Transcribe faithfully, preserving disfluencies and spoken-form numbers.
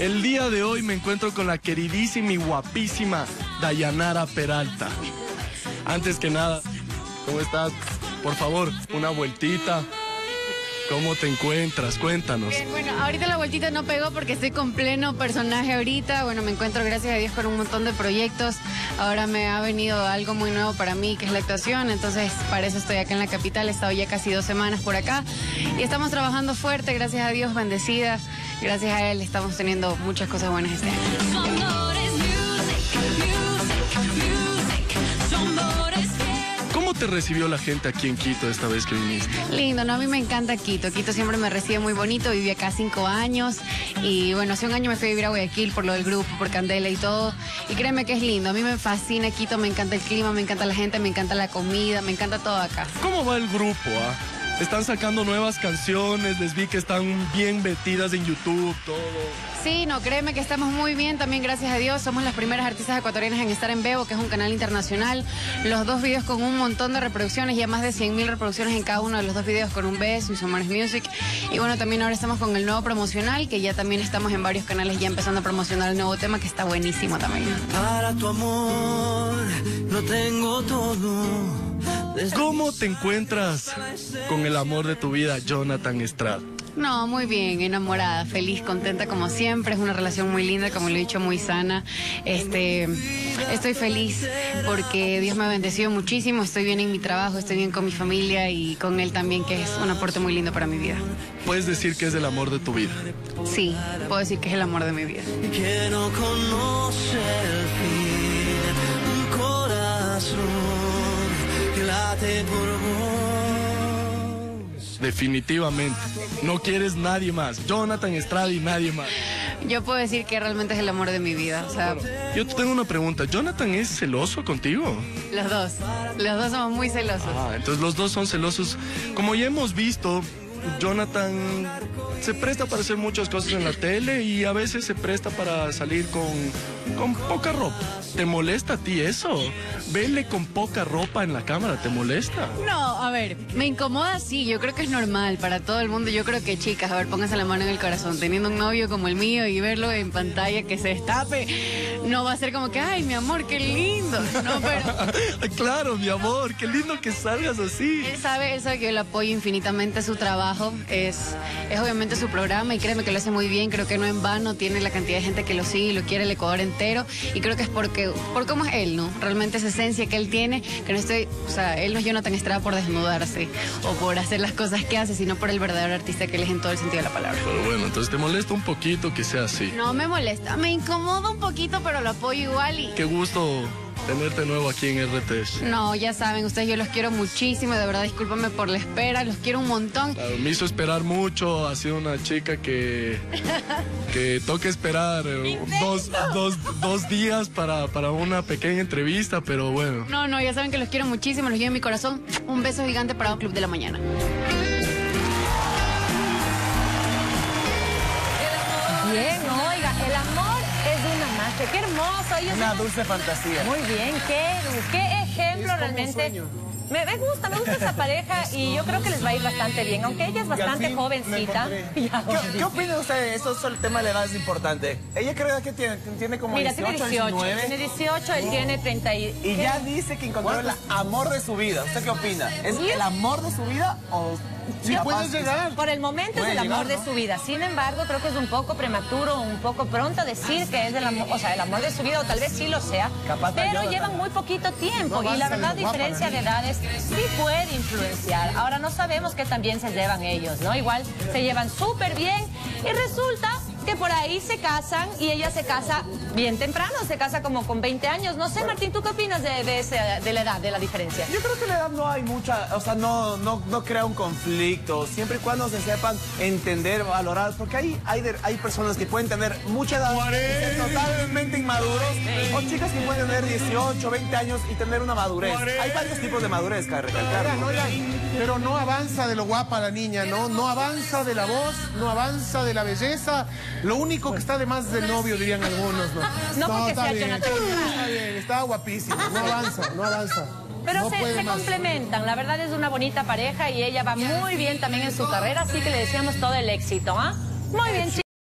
El día de hoy me encuentro con la queridísima y guapísima Dayanara Peralta. Antes que nada, ¿cómo estás? Por favor, una vueltita. ¿Cómo te encuentras? Cuéntanos. Bien, bueno, ahorita la vueltita no pegó porque estoy con pleno personaje ahorita. Bueno, me encuentro, gracias a Dios, con un montón de proyectos. Ahora me ha venido algo muy nuevo para mí, que es la actuación. Entonces, para eso estoy acá en la capital. He estado ya casi dos semanas por acá. Y estamos trabajando fuerte, gracias a Dios, bendecida. Gracias a él estamos teniendo muchas cosas buenas este año. ¿Cómo te recibió la gente aquí en Quito esta vez que viniste? Lindo, ¿no? A mí me encanta Quito. Quito siempre me recibe muy bonito. Viví acá cinco años. Y bueno, hace un año me fui a vivir a Guayaquil por lo del grupo, por Candela y todo. Y créeme que es lindo. A mí me fascina Quito, me encanta el clima, me encanta la gente, me encanta la comida, me encanta todo acá. ¿Cómo va el grupo? Ah? Están sacando nuevas canciones, les vi que están bien metidas en YouTube, todo. Sí, no, créeme que estamos muy bien, también gracias a Dios. Somos las primeras artistas ecuatorianas en estar en Bebo, que es un canal internacional. Los dos videos con un montón de reproducciones, ya más de cien mil reproducciones en cada uno de los dos videos con un beso y Somanes Music. Y bueno, también ahora estamos con el nuevo promocional, que ya también estamos en varios canales ya empezando a promocionar el nuevo tema, que está buenísimo también. Para tu amor no tengo todo. ¿Cómo te encuentras con el amor de tu vida, Jonathan Estrada? No, muy bien, enamorada, feliz, contenta como siempre. Es una relación muy linda, como lo he dicho, muy sana. Este, estoy feliz porque Dios me ha bendecido muchísimo. Estoy bien en mi trabajo, estoy bien con mi familia y con él también, que es un aporte muy lindo para mi vida. ¿Puedes decir que es el amor de tu vida? Sí, puedo decir que es el amor de mi vida. Que no conoce el fin, un corazón que late por vos. Definitivamente. No quieres nadie más. Jonathan Estrada y nadie más. Yo puedo decir que realmente es el amor de mi vida. O sea, yo te tengo una pregunta. ¿Jonathan es celoso contigo? Los dos. Los dos somos muy celosos. Ah, entonces los dos son celosos. Como ya hemos visto, Jonathan se presta para hacer muchas cosas en la tele y a veces se presta para salir con, con poca ropa. ¿Te molesta a ti eso? Verle con poca ropa en la cámara, ¿te molesta? No, a ver, me incomoda, sí, yo creo que es normal para todo el mundo. Yo creo que, chicas, a ver, pónganse la mano en el corazón, teniendo un novio como el mío y verlo en pantalla que se destape, no va a ser como que, ay, mi amor, qué lindo. No, pero... Claro, mi amor, qué lindo que salgas así. Él sabe, él sabe que yo le apoyo infinitamente su trabajo, es, es obviamente su programa y créeme que lo hace muy bien. Creo que no en vano tiene la cantidad de gente que lo sigue y lo quiere el Ecuador entero, y creo que es porque, por cómo es él, ¿no? Realmente esa esencia que él tiene, que no estoy, o sea, él no es Jonathan Estrada por desnudarse o por hacer las cosas que hace, sino por el verdadero artista que él es en todo el sentido de la palabra. Pero bueno, entonces te molesta un poquito que sea así. No me molesta, me incomoda un poquito, pero lo apoyo igual y... Qué gusto tenerte nuevo aquí en R T S. No, ya saben, ustedes, yo los quiero muchísimo, de verdad, discúlpame por la espera, los quiero un montón. Claro, me hizo esperar mucho, ha sido una chica que, que toca esperar eh, dos, dos, dos días para, para una pequeña entrevista, pero bueno. No, no, ya saben que los quiero muchísimo, los llevo en mi corazón. Un beso gigante para un Club de la Mañana. Bien, oiga, el amor es una magia. Qué hermoso. Ellos una son... dulce fantasía. Muy bien, qué, qué ejemplo realmente. Me, me gusta, me gusta esa pareja y yo creo que les va a ir bastante bien, aunque ella es bastante jovencita. ¿Qué, ¿Qué opinan ustedes? Eso es el tema de la edad, es importante. Ella creo que tiene, tiene como Mira, dieciocho, tiene dieciocho, diecinueve. tiene dieciocho, él tiene treinta y... Y ya dice que encontró el amor de su vida. ¿Usted qué opina? ¿Es ¿Sí? el amor de su vida o...? Sí, puedes llegar. Por el momento es el amor de su vida. Sin embargo, creo que es un poco prematuro, un poco pronto decir que es el amor, o sea, el amor de su vida, o tal vez sí lo sea. Capaz pero llevan muy poquito tiempo y la verdad, diferencia de edades sí puede influenciar. Ahora no sabemos qué tan bien se llevan ellos, ¿no? Igual se llevan súper bien y resulta que por ahí se casan y ella se casa bien temprano, se casa como con veinte años. No sé, Martín, ¿tú qué opinas de, de, ese, de la edad, de la diferencia? Yo creo que la edad no hay mucha, o sea, no, no, no crea un conflicto, siempre y cuando se sepan entender, valorar, porque hay, hay, de, hay personas que pueden tener mucha edad y ser totalmente inmaduros, o chicas que pueden tener dieciocho, veinte años y tener una madurez. Hay varios tipos de madurez, cabe recalcar, ¿no? Pero no avanza de lo guapa la niña, ¿no? No avanza de la voz, no avanza de la belleza. Lo único que está de más del novio, dirían algunos, ¿no? No, porque está sea bien, Jonathan. está bien, está guapísimo, no avanza, no avanza. Pero no se, puede se más. complementan, la verdad es una bonita pareja y ella va muy bien también en su carrera, así que le deseamos todo el éxito, ¿ah? Muy bien, chicos.